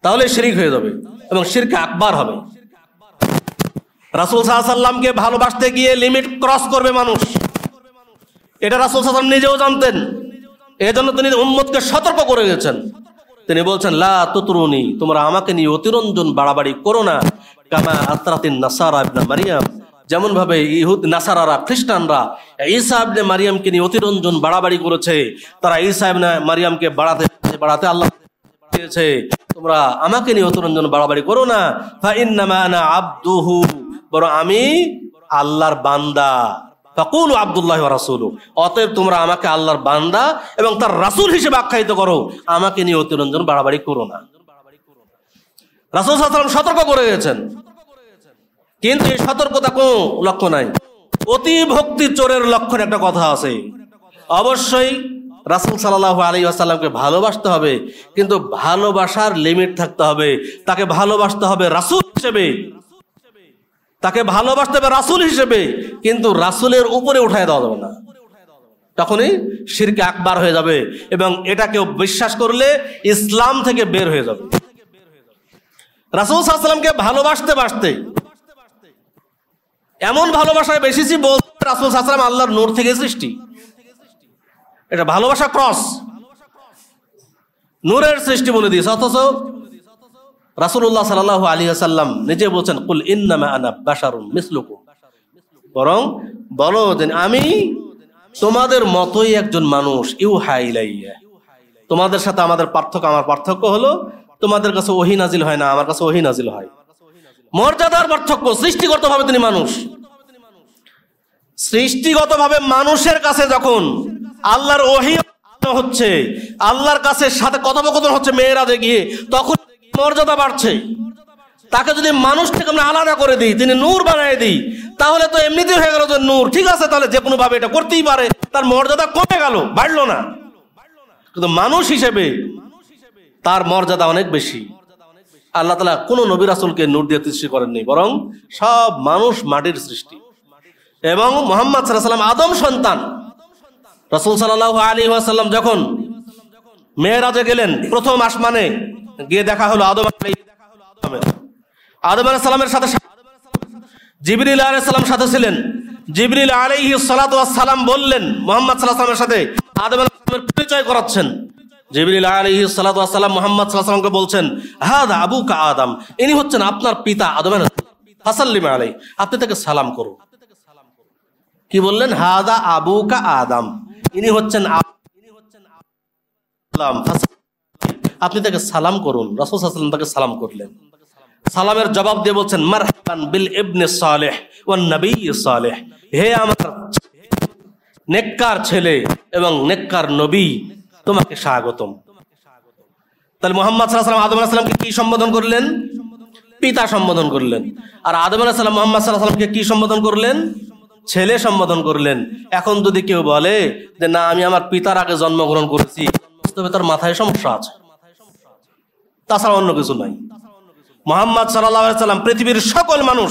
তাহলে শিরক হয়ে যাবে এবং শিরকে আকবার হবে। রাসূল সাল্লাল্লাহু আলাইহি ওয়াসাল্লামকে ভালোবাসতে গিয়ে লিমিট ক্রস করবে মানুষ, এটা রাসূল সাল্লাল্লাহু আলাইহি ওয়াসাল্লাম নিজেও জানতেন। এজন্য তিনি উম্মতকে সতর্ক করে গেছেন। তিনি বলছেন, লা তুতরুনি, তোমরা আমাকে নিয়ে অতিরঞ্জন বাড়াবাড়ি করো না, কামা আতরাতিন নাসারা ইবনে মারিয়াম, যেমন ভাবে ইহুদ নাসারারা খ্রিস্টানরা ঈসা ইবনে মারিয়ামকে নিয়ে অতিরঞ্জন বাড়াবাড়ি করেছে। তারা ঈসা ইবনে মারিয়ামকে বাড়াতে বাড়াতে আল্লাহ দিয়েছে, তোমরা আমাকে নিয়ে অতিরঞ্জন বাড়াবাড়ি করো না। ফা ইন্নামা আনা আবদুহু, বরং আমি আল্লাহর বান্দা। ফাকুলু আব্দুল্লাহ ওয়া রাসূলু, অতএব তোমরা আমাকে আল্লাহর বান্দা এবং তার রাসূল হিসেবে আখ্যায়িত করো, আমাকে নিয়ে অতিরঞ্জন বাড়াবাড়ি করো না। রাসূল সাল্লাল্লাহু আলাইহি ওয়াসাল্লাম সতর্ক করে গেছেন, কিন্তু এই সতর্কতা কোনো লক্ষ্য নাই। অতি ভক্তি চোরের লক্ষণ একটা কথা আছে। অবশ্যই রাসূল সাল্লাল্লাহু আলাইহি ওয়াসাল্লামকে ভালোবাসতে হবে, কিন্তু ভালোবাসার লিমিট থাকতে হবে। তাকে ভালোবাসতে হবে রাসূল হিসেবে, তাকে ভালোবাসতে হবে রাসূল হিসেবে, কিন্তু রাসূলের উপরে উঠায় দেওয়া যাবে না, তখনই শিরকে আকবার হয়ে যাবে এবং এটা কেউ বিশ্বাস করলে ইসলাম থেকে বের হয়ে যাবে। রাসূল সাল্লাল্লাহু আলাইহি ওয়াসাল্লামকে ভালোবাসতে বাসতে এমন ভালোবাসায় বেশিছি বলতে রাসূল সাল্লাল্লাহু আলাইহি ওয়াসাল্লাম আল্লাহর নূর থেকে সৃষ্টি, এটা ভালোবাসা ক্রস, নূরের সৃষ্টি বলে দিয়েছে। অথচ রাসূলুল্লাহ সাল্লাল্লাহু আলাইহি ওয়াসাল্লাম নিজে বলছেন, কুল ইন্নামা আনা বাশারুন মিসলুকুম, বরং বলো যে আমি তোমাদের মতোই একজন মানুষ। ইউহা ইলাইয়া, তোমাদের সাথে আমাদের পার্থক্য, আমার পার্থক্য হলো তোমাদের কাছে ওহী নাজিল হয় না, আমার কাছে ওহী নাজিল হয়। মর্যাদার পার্থক্য, সৃষ্টিগতভাবে তিনি মানুষ। সৃষ্টিগতভাবে মানুষের কাছে যখন আল্লাহর ওহী হচ্ছে, আল্লাহর কাছে সাথে কথোপকথন হচ্ছে মেয়েরাজে গিয়ে, তখন মর্যাদা বাড়ছে। তাকে যদি মানুষ থেকে আমরা আলাদা করে দিই, তিনি নূর বানায় দিই, তাহলে তো এমনিতেই হয়ে গেল যে নূর, ঠিক আছে, তাহলে যে কোনো ভাবে এটা করতেই পারে, তার মর্যাদা কমে গেল, বাড়লো না। কিন্তু মানুষ হিসেবে তার মর্যাদা অনেক বেশি। আল্লাহ তাআলা কোনো নবী রাসূলকে নূর দিয়ে সৃষ্টি করেননি, বরং সব মানুষ মাটির সৃষ্টি। এবং মুহাম্মদ সাল্লাল্লাহু আলাইহি ওয়াসাল্লাম আদম সন্তান। রাসূল সাল্লাল্লাহু আলাইহি ওয়াসাল্লাম যখন মেরাজে গেলেন, প্রথম আসমানে গিয়ে দেখা হলো আদম আলাইহিস আদম আলাইহিস সালামের সাথে জিবরিল আলাইহিস সালাম সাথে ছিলেন। জিবরিল আলাইহিস সালাতু ওয়াস সালাম বললেন মুহাম্মদ সাল্লাল্লাহু আলাইহি ওয়াসাল্লামের সাথে আদম আলাইহিস সালামের পরিচয় করাচ্ছেন। জিবরিল আলাইহিস সালাতু ওয়াস সালাম মুহাম্মদ সাল্লাল্লাহু আলাইহি ওয়াসাল্লামকে বলছেন, হাদা আবুকা আদম, ইনি হচ্ছেন আপনার পিতা আদম আলাইহিস সালাম, ফাসাল্লিম আলাইহি, আপনি তাকে সালাম করুন। কি বললেন? হাদা আবুকা আদম, ইনি হচ্ছেন আদম, আপনি তাকে সালাম করুন। রাসূল সাল্লাল্লাহু আলাইহি ওয়াসাল্লাম তাকে সালাম করলেন। সালামের জবাব দিয়ে বলছেন, মারহাবান বিল ইবনে সালেহ ওয়ান নবী সালেহ, হে আমার নেককার ছেলে এবং নেককার নবী, তোমাকে স্বাগতম। তাহলে মুহাম্মদ সাল্লাল্লাহু আলাইহি ওয়াসাল্লাম আদম আলাইহিস সালামকে কি সম্বোধন করলেন? পিতা সম্বোধন করলেন। আর আদম আলাইহিস সালাম মুহাম্মদ সাল্লাল্লাহু আলাইহি ওয়াসাল্লামকে কি সম্বোধন করলেন? ছেলে সম্বোধন করলেন। এখন যদি কেউ বলে যে না, আমি আমার পিতার আগে জন্মগ্রহণ করেছি, তবে তার মাথায় সমস্যা আছে, তাছাড়া অন্য কিছু নাই। মুহাম্মদ সাল্লাল্লাহু আলাইহি ওয়াসাল্লাম পৃথিবীর সকল মানুষ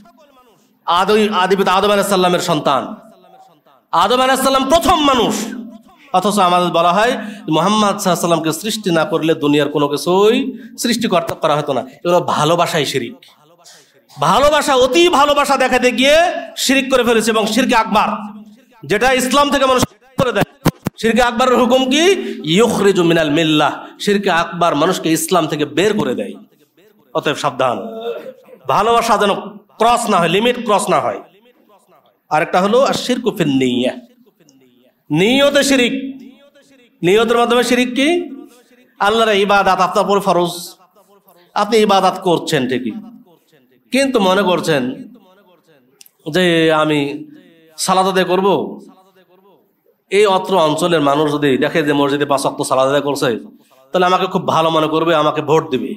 আদি আদি পিতা আদম আলাইহিস সালামের সন্তান। আদম আলাইহিস সালাম প্রথম মানুষ, অথচ আমাদের বলা হয় মুহাম্মদ সাল্লাল্লাহু আলাইহি ওয়াসাল্লামকে সৃষ্টি না করলে দুনিয়ার কোনো কিছুই সৃষ্টি করা হতো না। এগুলো ভালোবাসাই শিরক। ভালোবাসা, অতি ভালোবাসা দেখাতে গিয়ে শিরক করে ফেলেছে এবং শিরকে আকবার, যেটা ইসলাম থেকে মানুষ করে দেয়। শিরকে আকবরের হুকুম কি? ইউখরিজু মিনাল মিল্লাহ, শিরকে আকবার মানুষকে ইসলাম থেকে বের করে দেয়। অতএব সাবধান, ভালোবাসা যেন ক্রস না হয়, লিমিট ক্রস না হয়। আরেকটা হলো আশ-শিরকু ফিন নিয়্যাহ, নিয়তে শিরক। নিয়তের মাধ্যমে শিরক কি? আল্লাহর ইবাদত আপনার উপর ফরজ, আপনি ইবাদত করছেন ঠিকই, কিন্তু মনে করছেন যে আমি সালাত আদায় করব। এই অত্র অঞ্চলের মানুষ যদি দেখে যে মসজিদে পাঁচ ওয়াক্ত সালাত আদায় করছে, তাহলে আমাকে খুব ভালো মনে করবে, আমাকে ভোট দিবে।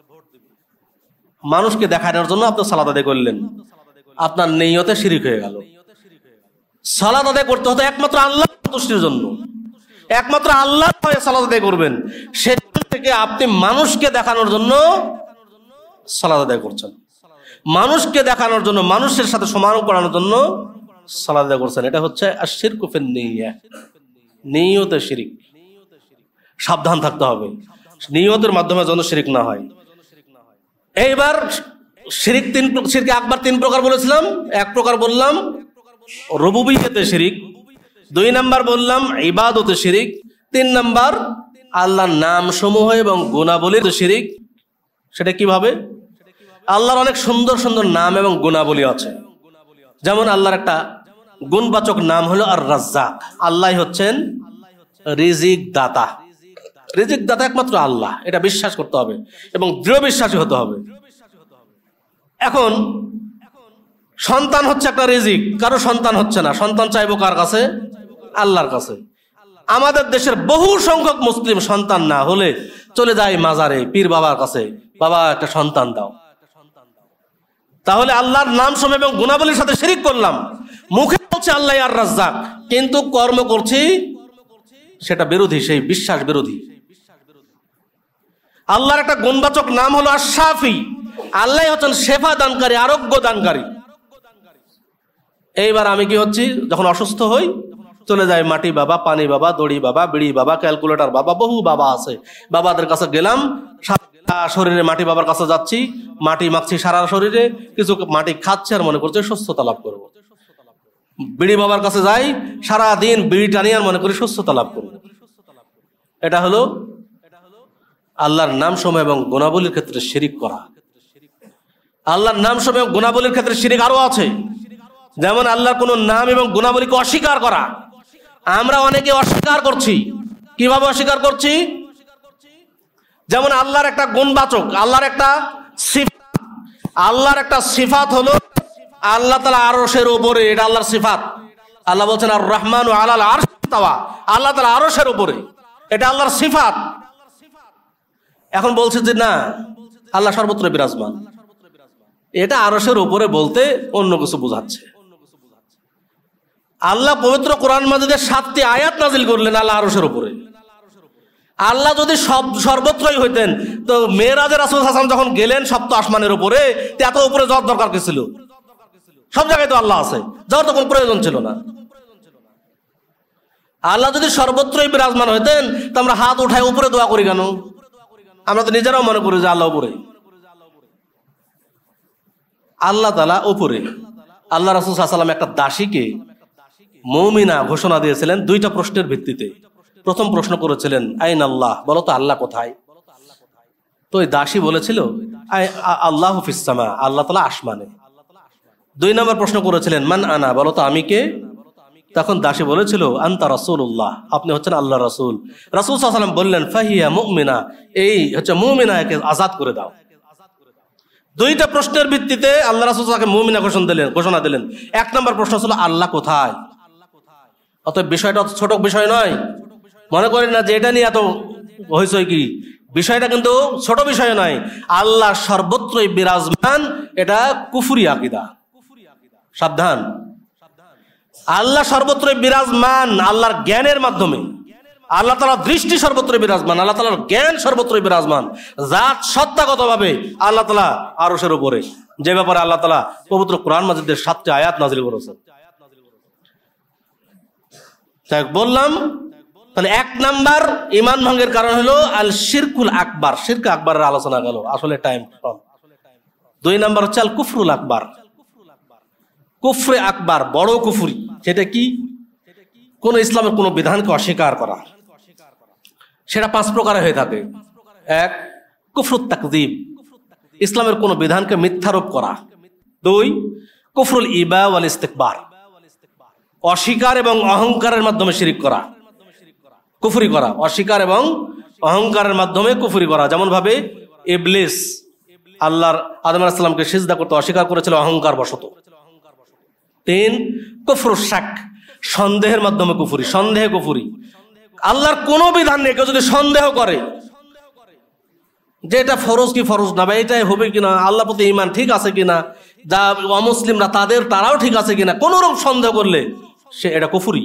মানুষকে দেখানোর জন্য আপনি সালাত আদায় করলেন, আপনার নিয়তে শিরক হয়ে গেল। সালাত আদায় করতে হতো একমাত্র আল্লাহর সন্তুষ্টির জন্য, একমাত্র আল্লাহর ভয়ে সালাত আদায় করবেন। সেখান থেকে আপনি মানুষকে দেখানোর জন্য সালাত আদায় করছেন, মানুষকে দেখানোর জন্য, মানুষের সাথে সমান করানোর জন্য সালাত আদায় করছেন। এটা হচ্ছে আশ-শিরকু ফিন নিয়্যাহ, নিয়তে শিরক। সাবধান থাকতে হবে নিয়তের মাধ্যমে যেন শিরক না হয়। এইবার শিরিক তিন শিরকে আকবার তিন প্রকার বলেছিলাম। এক প্রকার বললাম রুবুবিয়্যতে শিরিক, দুই নাম্বার বললাম ইবাদতে শিরিক, তিন নাম্বার আল্লাহর নাম সমূহ এবং গুণাবলীর শিরিক। সেটা কিভাবে? আল্লাহর অনেক সুন্দর সুন্দর নাম এবং গুণাবলী আছে। যেমন আল্লাহর একটা গুণবাচক নাম হলো আর রাজ্জাক। আল্লাহ হচ্ছেন রিজিক দাতা। রিজিক দাতা একমাত্র আল্লাহ, এটা বিশ্বাস করতে হবে এবং দৃঢ় বিশ্বাসী হতে হবে। এখন সন্তান হচ্ছে একটা রিজিক, কারো সন্তান হচ্ছে না, সন্তান চাইবো কার কাছে? আল্লাহর কাছে। আমাদের দেশের বহু সংখ্যক মুসলিম সন্তান না হলে চলে যায় মাজারে, পীর বাবার কাছে, বাবা একটা সন্তান দাও। তাহলে আল্লাহর নাম সমূহ এবং গুণাবলীর সাথে শিরিক করলাম। মুখে বলছে আল্লাহ আর রাজ্জাক, কিন্তু কর্ম করছি সেটা বিরোধী, সেই বিশ্বাস বিরোধী। আল্লাহর একটা গুণবাচক নাম হলো আশ-শাফি। আল্লাহ হচ্ছেন শেফা দানকারী, আরোগ্য দানকারী। এইবার আমি কি হচ্ছি, যখন অসুস্থ হই চলে যায় মাটি বাবা, পানি বাবা, দড়ি বাবা, বিড়ি বাবা, ক্যালকুলেটর বাবা, বহু বাবা আছে। বাবাদের কাছে গেলাম, শরীরে মাটি বাবার কাছে যাচ্ছি, মাটি মাখছি সারা শরীরে, কিছু মাটি খাচ্ছে আর মনে করছে সুস্থতা লাভ করবো। বিড়ি বাবার কাছে যাই, সারা দিন বিড়ি টানি আর মনে করি সুস্থতা লাভ করবো। এটা হলো আল্লাহর নাম সমূহ এবং গুণাবলীর ক্ষেত্রে শিরিক করা। আল্লাহর নাম সমূহ এবং গুণাবলীর ক্ষেত্রে শিরিক আরো আছে। যেমন আল্লাহর কোন নাম এবং গুণাবলীকে অস্বীকার করা। আমরা অনেকে অস্বীকার করছি। কিভাবে অস্বীকার করছি? যেমন আল্লাহর একটা গুণবাচক, আল্লাহর একটা সিফাত, আল্লাহর একটা সিফাত হলো আল্লাহ তাআলা আরশের উপরে, এটা আল্লাহর সিফাত। আল্লাহ বলছেন আর রহমানু আলাল আরশ ইস্তাওয়া, আল্লাহ তাআলা আরশের উপরে, এটা আল্লাহর সিফাত। এখন বলছে যে না, আল্লাহ সর্বত্র বিরাজমান, এটা আরশের উপরে বলতে অন্য কিছু বোঝাচ্ছে। আল্লাহ পবিত্র কোরআন মাজিদের সাতটি আয়াত নাজিল করলেন আল্লাহ আরশের উপরে। আল্লাহ যদি সব সর্বত্রই হইতেন তো মেরাজে রাসূল সাল্লাল্লাহু আলাইহি ওয়াসাল্লাম যখন গেলেন সপ্ত আসমানের উপরে, এত উপরে যাওয়ার দরকার কি ছিল? সব জায়গায় তো আল্লাহ আছে, যাওয়ার তো কোনো প্রয়োজন ছিল না। আল্লাহ যদি সর্বত্রই বিরাজমান হইতেন তো আমরা হাত উঠায় উপরে দোয়া করি কেন? আমরা তো নিজেরাও মনে করি যে আল্লাহ উপরে। আল্লাহ তাআলা উপরে। আল্লাহ রাসূল সাল্লাল্লাহু আলাইহি ওয়াসাল্লাম একটা দাসীকে মুমিনা ঘোষণা দিয়েছিলেন দুইটা প্রশ্নের ভিত্তিতে। প্রথম প্রশ্ন করেছিলেন আইন আল্লাহ, বলো তো আল্লাহ কোথায়? তো ওই দাসী বলেছিল আল্লাহু ফিস সামা, আল্লাহ তাআলা আসমানে। দুই নম্বর প্রশ্ন করেছিলেন মান আনা, বলো তো আমি কে? তখন দাসী বলেছিল আনতা রাসূলুল্লাহ, আপনি হচ্ছেন আল্লাহ রাসূল। রাসূল সাল্লাল্লাহু আলাইহি ওয়াসাল্লাম বললেন ফাহিয়া মুমিনা, এই হচ্ছে মুমিনা, একে আজাদ করে দাও। দুইটা প্রশ্নের ভিত্তিতে আল্লাহ রাসূল তাকে মুমিনা ঘোষণা দিলেন ঘোষণা দিলেন এক নম্বর প্রশ্ন ছিল আল্লাহ কোথায়? অতএব বিষয়টা ছোট বিষয় নয়, মনে করেন না যে এটা নিয়ে এত হয়েছে কি। বিষয়টা কিন্তু ছোট বিষয় নয়। আল্লাহ সর্বত্রই বিরাজমান, এটা কুফরি আকীদা, সাবধান। আল্লাহ সর্বত্রই বিরাজমান আল্লাহর জ্ঞানের মাধ্যমে। আল্লাহ তাআলার দৃষ্টি সর্বত্রই বিরাজমান, আল্লাহ তাআলার জ্ঞান সর্বত্রই বিরাজমান। জাত সত্তাগত ভাবে আল্লাহ তাআলা আরশের উপরে, যে ব্যাপারে আল্লাহ তাআলা পবিত্র কোরআন মাজিদের সাতটি আয়াত নাজিল করেছেন। তাই বললাম, তাহলে এক নাম্বার ঈমান ভঙ্গের কারণ হলো আল শিরকুল আকবার, শিরক আকবরের আলোচনা গেল, আসলে টাইম কম। দুই নাম্বার হচ্ছে আল কুফরুল আকবার, কুফরে আকবার, বড় কুফরি। সেটা কি? কোন ইসলামের কোন বিধানকে অস্বীকার করা। সেটা পাঁচ প্রকারে হয়ে থাকে। এক, কুফরুত তাকযীব, ইসলামের কোন বিধানকে মিথ্যারোপ করা। দুই, কুফরুল ইবা ওয়াল ইস্তিকবার, অস্বীকার এবং অহংকারের মাধ্যমে শিরিক করা, কুফরি করা, অস্বীকার এবং অহংকারের মাধ্যমে কুফরি করা। যেমন ভাবে ইবলিস আল্লাহর আদম আলাইহিস সালামকে সিজদা করতে অস্বীকার করেছিল অহংকার বশত। তিন, কুফরুশ শাক, সন্দেহের মাধ্যমে কুফরি, সন্দেহে কুফরি। আল্লাহর কোন বিধান নেই, কেউ যদি সন্দেহ করে যে এটা ফরজ কি ফরজ না, বা এটাই হবে কিনা, আল্লাহ প্রতি ঈমান ঠিক আছে কিনা, যা অমুসলিমরা তাদের তারাও ঠিক আছে কিনা, কোন রকম সন্দেহ করলে সে এটা কুফরি।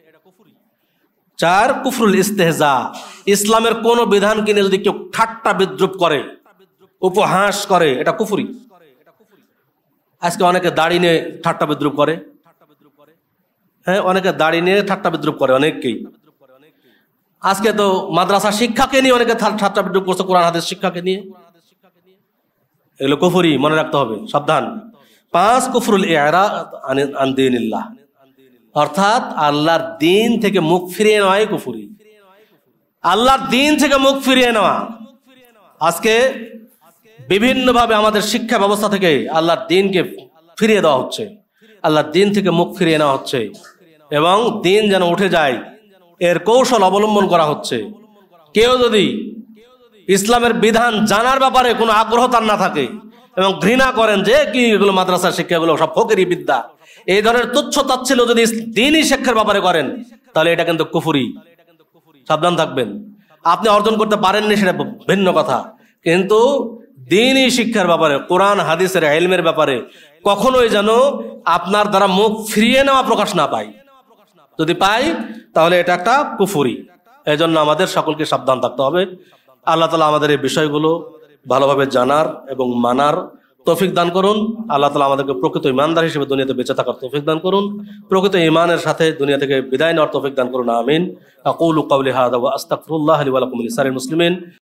চার, কুফরুল ইস্তেহজা, ইসলামের কোন বিধানকে নিয়ে যদি কেউ ঠাট্টা বিদ্রুপ করে, উপহাস করে, এটা কুফরি। আজকে অনেকে দাড়ি নিয়ে ঠাট্টা বিদ্রুপ করে, হ্যাঁ অনেকে দাড়ি নিয়ে ঠাট্টা বিদ্রুপ করে, অনেককেই। আজকে তো মাদ্রাসা শিক্ষাকে নিয়ে অনেকে ঠাট্টা বিদ্রুপ করছে, কোরআন হাদিস শিক্ষাকে নিয়ে। এগুলো কুফরি, মনে রাখতে হবে, সাবধান। পাঁচ, কুফরুল ইরাদ আন দীনিল্লাহ, অর্থাৎ আল্লাহর দিন থেকে মুখ ফিরিয়ে নেওয়াই কুফরি। আল্লাহর দিন থেকে মুখ ফিরিয়ে নেওয়া, আজকে বিভিন্নভাবে আমাদের শিক্ষা ব্যবস্থা থেকে আল্লাহর দিনকে ফিরিয়ে দেওয়া হচ্ছে, আল্লাহর দিন থেকে মুখ ফিরিয়ে নেওয়া হচ্ছে, এবং দিন যেন উঠে যায় এর কৌশল অবলম্বন করা হচ্ছে। কেউ যদি ইসলামের বিধান জানার ব্যাপারে কোনো আগ্রহ তার না থাকে এবং ঘৃণা করেন যে কি এগুলো মাদ্রাসার শিক্ষাগুলো সব ফকিরি বিদ্যা, এই ধরনের তুচ্ছ তাচ্ছিল্য যদি দ্বীনি শিক্ষার ব্যাপারে করেন, তাহলে এটা কিন্তু কুফরি। সাবধান থাকবেন। আপনি অর্জন করতে পারেননি সেটা ভিন্ন কথা, কিন্তু দ্বীনি শিক্ষার ব্যাপারে, কোরআন হাদিসের ইলমের ব্যাপারে কখনোই যেন আপনার দ্বারা মুখ ফিরিয়ে নেওয়া প্রকাশ না পায়। যদি পাই তাহলে এটা একটা কুফরি। এই জন্য আমাদের সকলকে সাবধান থাকতে হবে। আল্লাহ তাআলা আমাদের এই বিষয়গুলো ভালোভাবে জানার এবং মানার তৌফিক দান করুন। আল্লাহ তাআলা আমাদেরকে প্রকৃত ইমানদার হিসেবে দুনিয়াতে বেঁচে থাকার তৌফিক দান করুন, প্রকৃত ইমানের সাথে দুনিয়া থেকে বিদায় নেওয়ার তৌফিক দান করুন। আমিন। আকুলু কাওলি হাযা ওয়া আস্তাগফিরুল্লাহ লি ওয়া লাকুম লিসারিল মুসলিমিন।